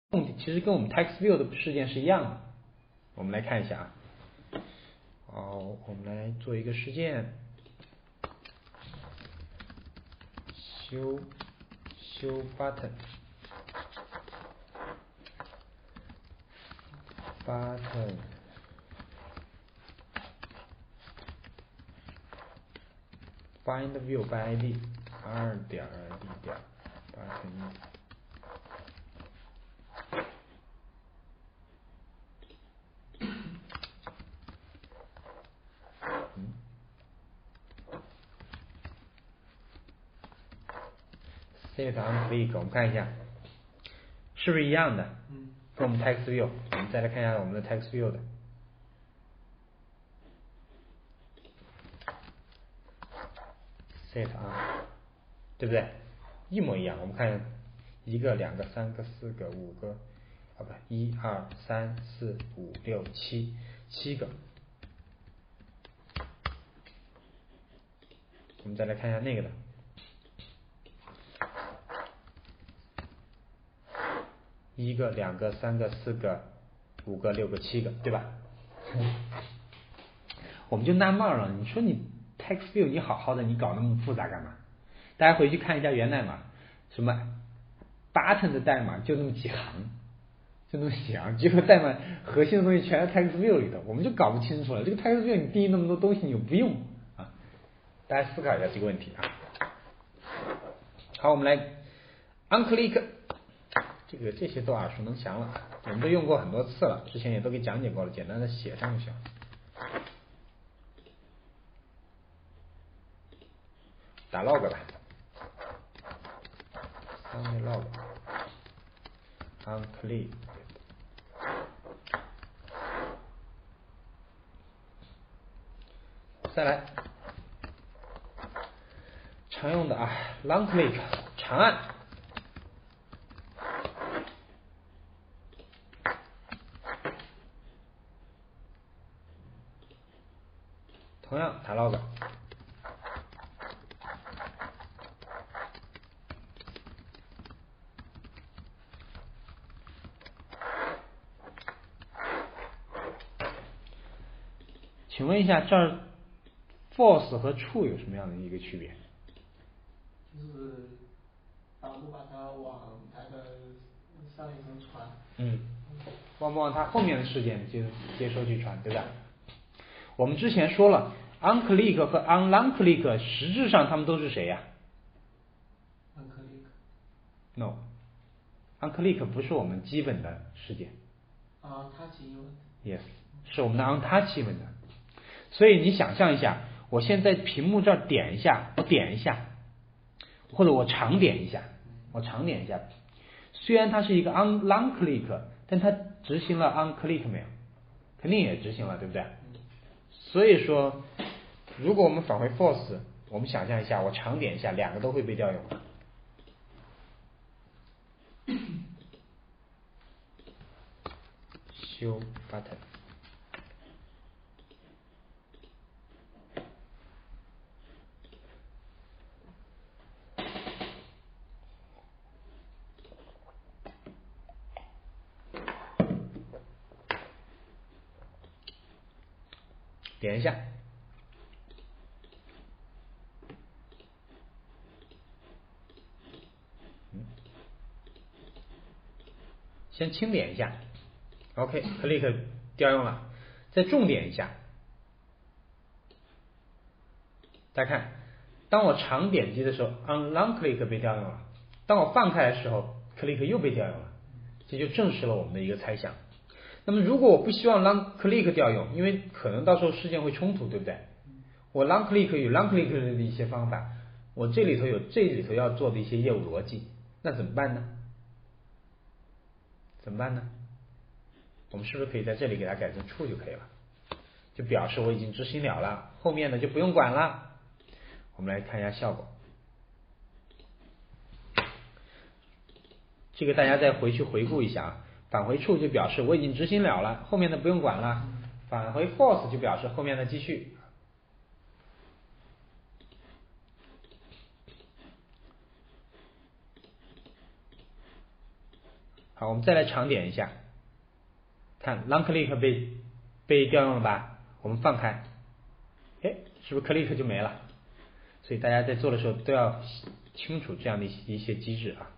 其实跟我们 text view 的事件是一样的。我们来看一下啊。我们来做一个事件，修 button find view by id 2.id 点 button set on click， 我们看一下是不是一样的？跟我们 text view， 我们再来看一下我们的 text view 的。set on， 对不对？一模一样。我们看1个、2个、3个、4个、5个，不，1、2、3、4、5、6、7个。我们再来看一下那个的。1个、2个、3个、4个、5个、6个、7个，对吧？我们就纳闷了，你说你 text view 你好好的，你搞那么复杂干嘛？大家回去看一下源代码，什么 button 的代码就那么几行，结果代码核心的东西全在 text view 里头，我们就搞不清楚了。这个 text view 你定义那么多东西你又不用啊，大家思考一下这个问题啊。好，我们来 onClick， 这些都耳熟能详了，我们都用过很多次了，之前也都给讲解过了，简单的写上就行。打 log 吧，log onClick， 再来常用的啊 longClick 长按，同样打 log。请问一下，这儿 false 和 true 有什么样的一个区别？ 就是挡不把它往它的上一层传。 往不往它后面的事件接收去传，对吧？我们之前说了 onClick 和 onLongClick 实质上它们都是谁呀？No， onClick 不是我们基本的事件。 touch Yes， 是我们的 onTouch event。所以你想象一下，我现在屏幕这儿点一下，我点一下，或者我长点一下，虽然它是一个 onLongClick， 但它执行了 onClick 没有？肯定也执行了，对不对？所以说，如果我们返回 false， 我们想象一下，我长点一下，两个都会被调用。修 button。点一下，先轻点一下 ，OK， click 调用了，再重点一下。大家看，当我长点击的时候 ，onLongClick 被调用了；当我放开的时候 ，click 又被调用了，这就证实了我们的一个猜想。那么如果我不希望 longClick 调用，因为可能到时候事件会冲突，对不对？我 longClick 有 longClick 的一些方法，我这里头有这里头要做的一些业务逻辑，那怎么办呢？我们是不是可以在这里给它改成 true 就可以了？就表示我已经执行了，后面的就不用管了。我们来看一下效果。这个大家再回去回顾一下啊。返回 true 就表示我已经执行了，后面的不用管了。返回 false 就表示后面的继续。 好，我们再来长点一下，看 long click 被调用了吧？我们放开，哎，是不是 click 就没了？所以大家在做的时候都要清楚这样的一些机制啊。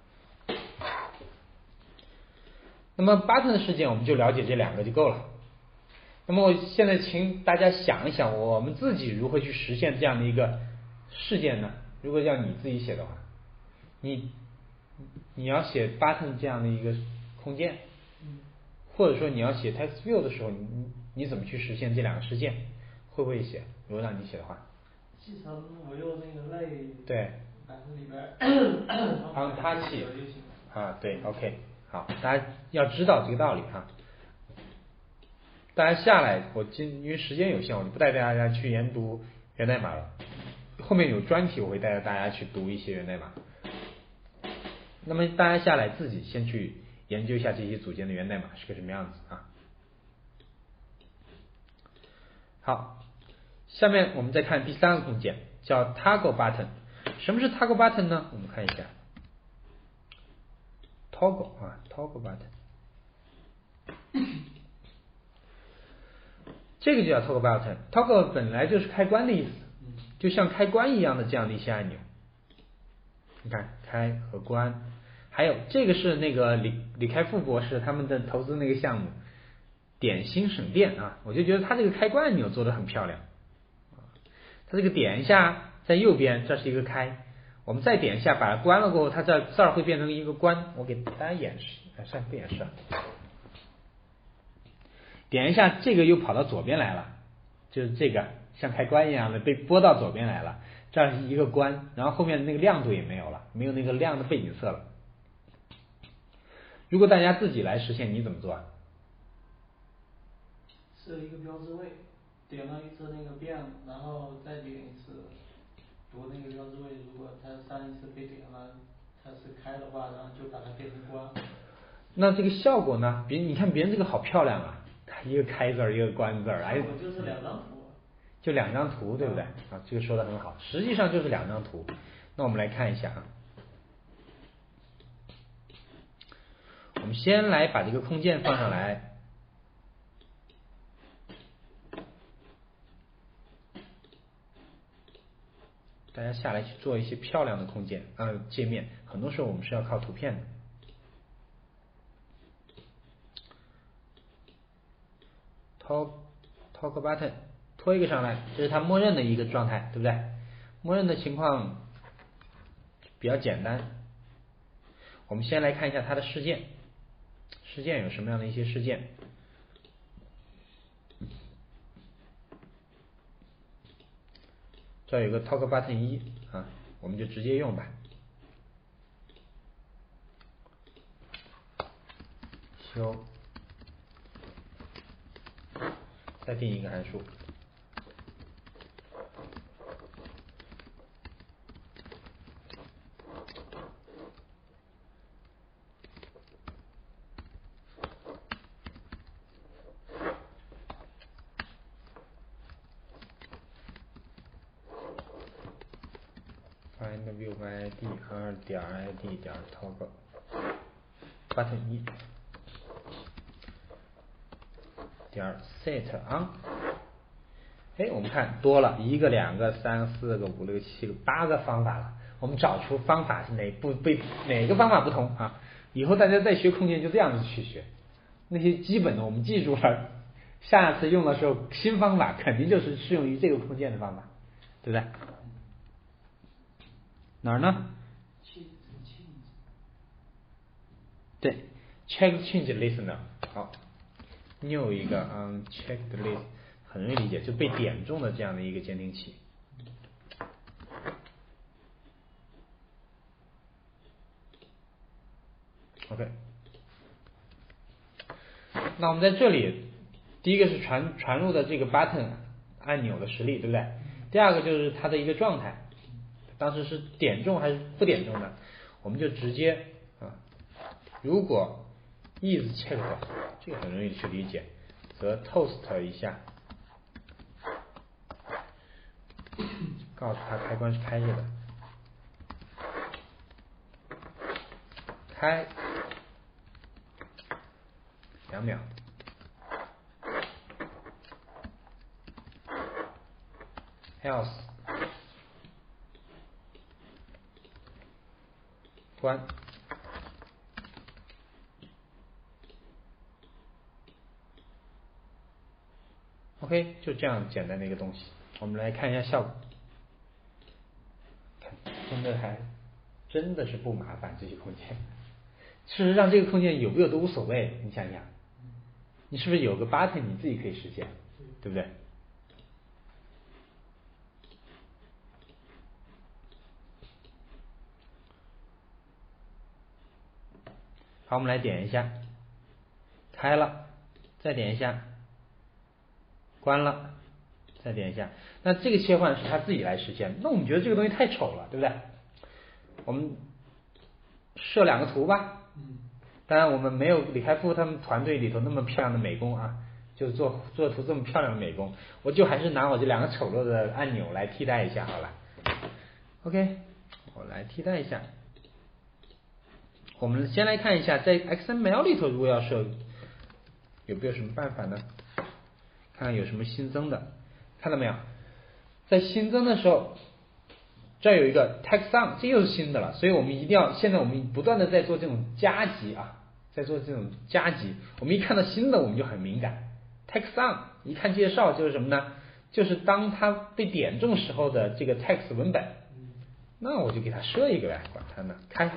那么 button 的事件我们就了解这两个就够了。那么我现在请大家想一想，我们自己如何去实现这样的一个事件呢？如果让你自己写的话，你要写 button 这样的一个空间，或者说你要写 text view 的时候，你怎么去实现这两个事件？会不会写？如果让你写的话， 继承我用那个类对版式里边帮它起啊，对 ，OK， 好，大家要知道这个道理哈。大家下来，因为时间有限，我就不带大家去研读源代码了。后面有专题，我会带着大家去读一些源代码。那么大家下来自己先去研究一下这些组件的源代码是个什么样子啊。好，下面我们再看第三个空间，叫 toggle button。什么是 toggle button 呢？我们看一下 toggle 啊 ，toggle button。这个就叫 toggle button。toggle 本来就是开关的意思，就像开关一样的这样的一些按钮。你看开和关，还有这个是那个李开复博士他们的投资那个项目点心省电啊，我就觉得他这个开关按钮做得很漂亮。它这个点一下在右边，这是一个开，我们再点一下把它关了过后，它这儿会变成一个关。我给大家演示，算了不演示了。点一下，这个又跑到左边来了，就是这个像开关一样的被拨到左边来了，这儿是一个关，然后后面那个亮度也没有了，没有那个亮的背景色了。如果大家自己来实现，你怎么做啊？ 设一个标志位，点了一次那个变，然后再点一次，读那个标志位，如果它上一次被点了，它是开的话，然后就把它变成关。 那这个效果呢？你看别人这个好漂亮啊，一个开字儿，一个关字儿，哎， 我就是两张图， 就两张图，对不对？啊，这个说的很好，实际上就是两张图。那我们来看一下啊，我们先来把这个空间放上来，大家下来去做一些漂亮的空间界面，很多时候我们是要靠图片的。Talk button 拖一个上来，这是它默认的一个状态，对不对？默认的情况比较简单。我们先来看一下它的事件，事件有什么样的一些事件？这儿有个 Talk button 1啊，我们就直接用吧。修，再定一个函数。find view id 2点 id 点 talk button 1点 set on。哎，我们看多了1个、2个、3个、4个、5、6、7个、8个方法了。我们找出方法是哪个方法不同啊？以后大家再学空间就这样子去学，那些基本的我们记住了，下次用的时候新方法肯定就是适用于这个空间的方法，对不对？哪儿呢？对 ，check change listener。好，你有一个unchecked list， 很容易理解，就被点中的这样的一个监听器。OK， 那我们在这里，第一个是传入的这个 button 按钮的实例，对不对？第二个就是它的一个状态，当时是点中还是不点中的，我们就直接如果 is checked， 这个很容易去理解，则 toast 一下，告诉它开关是开着的，开 2秒。else 关。OK， 就这样简单的一个东西，我们来看一下效果。看，真的是不麻烦这些空间。事实上，这个空间有没有都无所谓，你想想，你是不是有个 button 你自己可以实现，对不对？好，我们来点一下，开了，再点一下，关了，再点一下。那这个切换是它自己来实现，那我们觉得这个东西太丑了，对不对？我们设2个图吧。当然我们没有李开复他们团队里头那么漂亮的美工啊，就做图这么漂亮的美工，我就还是拿我这2个丑陋的按钮来替代一下好了。OK， 我来替代一下。我们先来看一下，在 XML 里头如果要设，有没有什么办法呢？看看有什么新增的，看到没有？在新增的时候，这儿有一个 text on， 这又是新的了，所以我们一定要，现在我们不断的在做这种加急啊，在做这种加急，我们一看到新的我们就很敏感。text on 一看介绍就是什么呢？就是当它被点中时候的这个 text 文本，那我就给它设一个来，管它呢，开。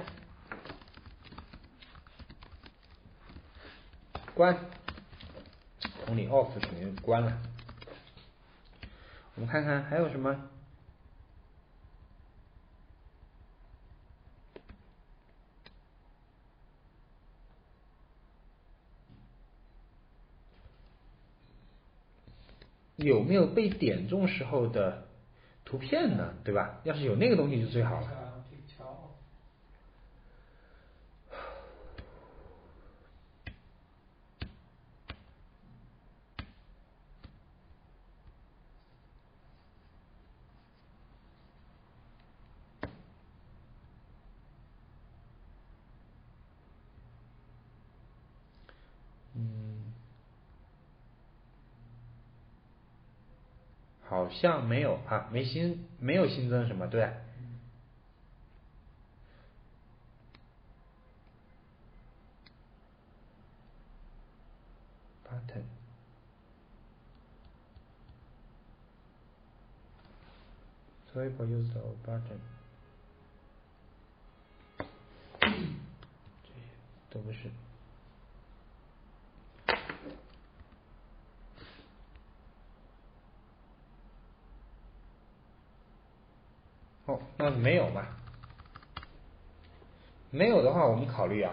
关 ，only off 肯定关了。我们看看还有什么？有没有被点中时候的图片呢？对吧？要是有那个东西就最好了。好像没有啊，没有新增什么，对。button 所以不 use the button 这些都不是。哦，那没有嘛？没有的话，我们考虑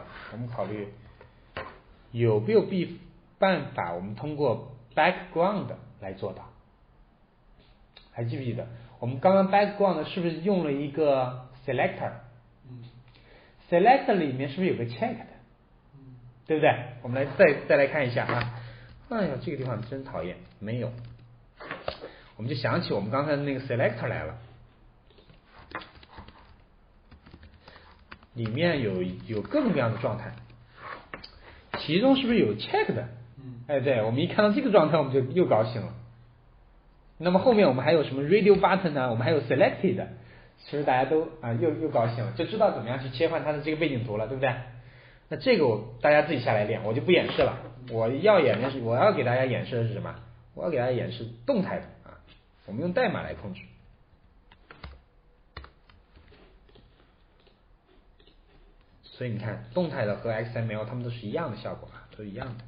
有没有办法，我们通过 background 来做到？还记不记得我们刚刚 background 是不是用了一个 selector？selector 里面是不是有个 check 的？对不对？我们来再来看一下啊。哎呀，这个地方真讨厌，没有。我们就想起我们刚才的那个 selector 来了。里面有各种各样的状态，其中是不是有 check 的？哎，对，我们一看到这个状态，我们就又高兴了。那么后面我们还有什么 radio button 呢？我们还有 selected， 其实大家都又高兴了，就知道怎么样去切换它的这个背景图了，对不对？那这个大家自己下来练，我就不演示了。我要给大家演示的是什么？我要给大家演示动态的啊，我们用代码来控制。所以你看，动态的和 XML 它们都是一样的效果啊，都一样的。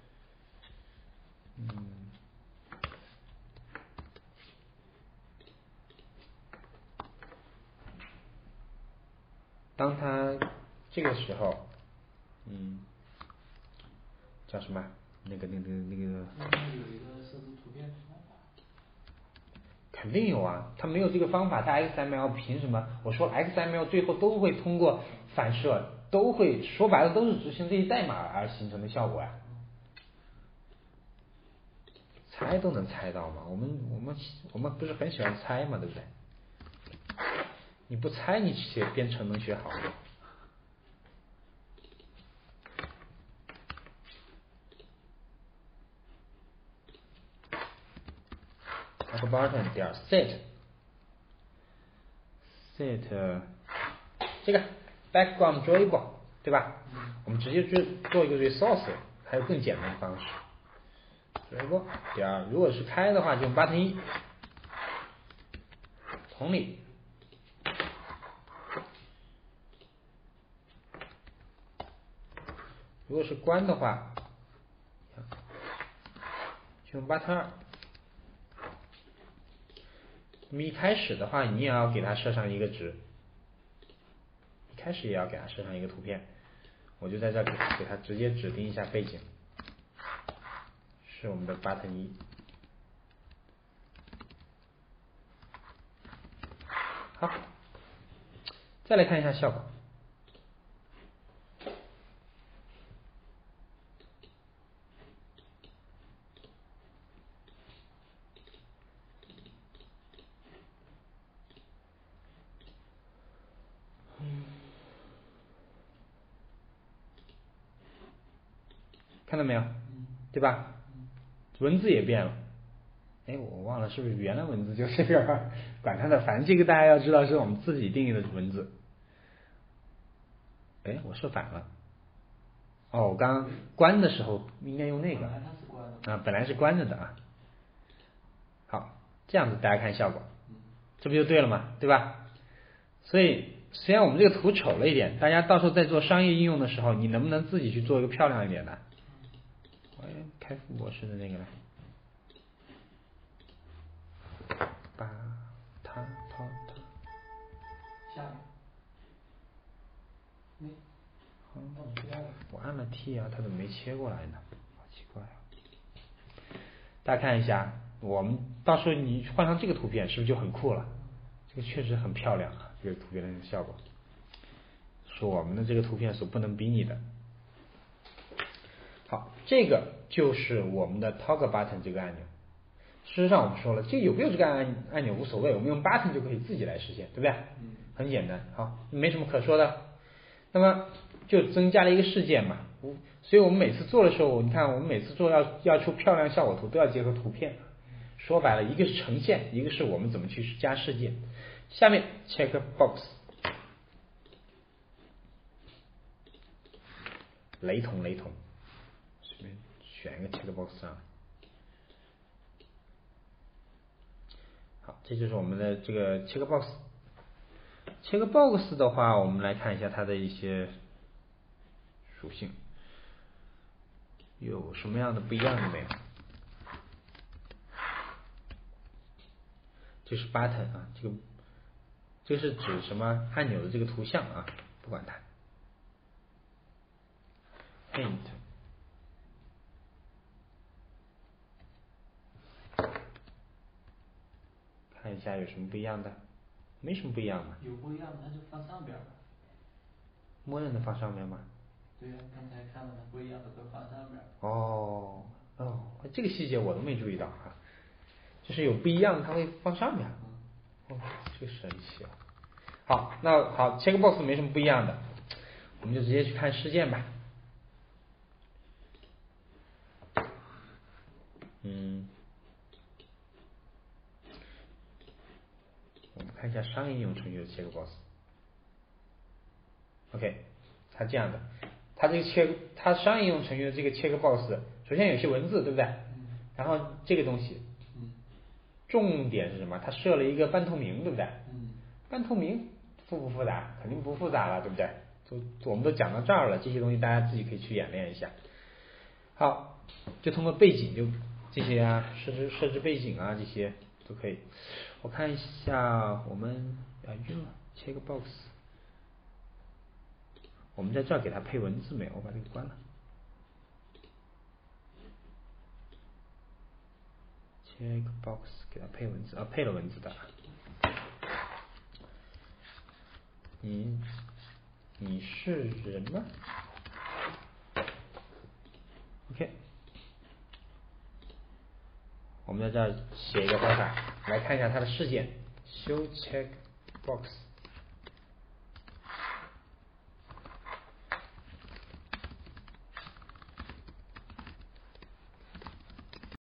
当它这个时候，叫什么？那个。 有一个设置图片的方法。 肯定有啊，它没有这个方法，它 XML 凭什么？我说 XML 最后都会通过反射，都会说白了都是执行这些代码而形成的效果呀。猜都能猜到嘛？我们不是很喜欢猜嘛，对不对？你不猜你写编程能学好吗？ button 点 set 这个 background drawable 对吧？我们直接做一个 resource， 还有更简单的方式。drawable 点如果是开的话就用 button 1。同理，如果是关的话，就用 button 2。那么一开始的话，你也要给它设上一个值，一开始也要给它设上一个图片。我就在这给它直接指定一下背景，是我们的 button 1。好，再来看一下效果。看到没有？对吧？文字也变了。哎，我忘了是不是原来文字就这个，管它的，反正这个大家要知道是我们自己定义的文字。哎，我设反了。哦，我刚刚关的时候应该用那个。本来是关着的啊。好，这样子大家看效果，这不就对了嘛，对吧？所以虽然我们这个图丑了一点，大家到时候在做商业应用的时候，你能不能自己去做一个漂亮一点的？我开复博士的那个来，把它下面， 我按了 T 啊，它怎么没切过来呢？好奇怪啊！大家看一下，我们到时候你换上这个图片，是不是就很酷了？这个确实很漂亮啊，这个图片的这个效果，是我们的这个图片所不能比拟的。好，这个就是我们的 Toggle Button 这个按钮。事实上我们说了，这有没有这个按钮无所谓，我们用 Button 就可以自己来实现，对不对？很简单，好，没什么可说的。那么就增加了一个事件嘛，所以我们每次做的时候，你看我们每次做要出漂亮效果图，都要结合图片。说白了，一个是呈现，一个是我们怎么去加事件。下面 check box， 雷同，随便选一个 check box 上。好，这就是我们的这个 check box。check box 的话，我们来看一下它的一些属性，有什么样的不一样的没有？这是 button 啊，这是指什么按钮的这个图像啊，不管它。Paint， 看一下有什么不一样的？没什么不一样的。 有不一样的，它就放上边了。 默认的放上面吗？ 对呀，刚才看到的不一样的都放上边。 哦，这个细节我都没注意到啊，就是有不一样的它会放上面。哦，这个神奇啊！好，那好 ，check box 没什么不一样的，我们就直接去看事件吧。我们看一下商业应用程序的 check box。OK， 它这样的，它商业应用程序的这个 check box， 首先有些文字，对不对？然后这个东西，重点是什么？它设了一个半透明，对不对？半透明复不复杂？肯定不复杂了，对不对？我们都讲到这儿了，这些东西大家自己可以去演练一下。好，就通过背景就这些啊，设置背景啊，这些都可以。我看一下，我们晕了 check box， 我们在这儿给它配文字没有？我把这个关了。check box 给它配文字啊，配了文字的。你是人吗 ？OK， 我们在这儿写一个方法，来看一下它的事件。show check box。